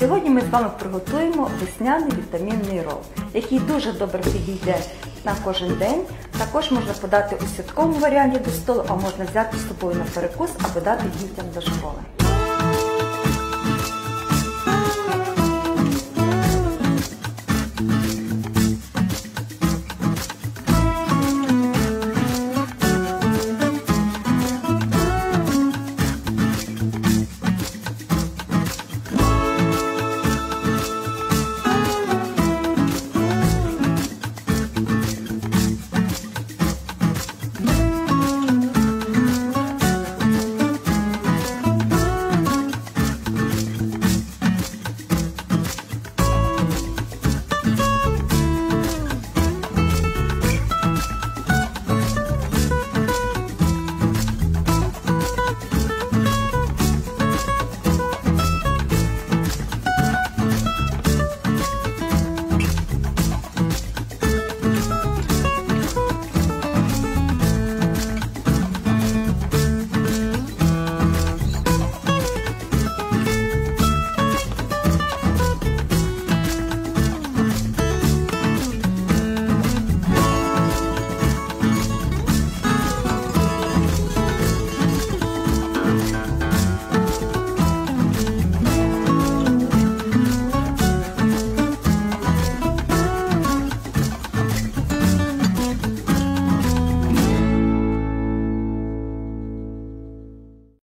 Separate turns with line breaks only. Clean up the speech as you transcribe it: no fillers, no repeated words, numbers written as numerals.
Сьогодні ми з вами приготуємо весняний вітамінний рол, який дуже добре підійде на кожен день. Також можна подати у святковому варіанті до столу, а можна взяти з собою на перекус або дати дітям до школи.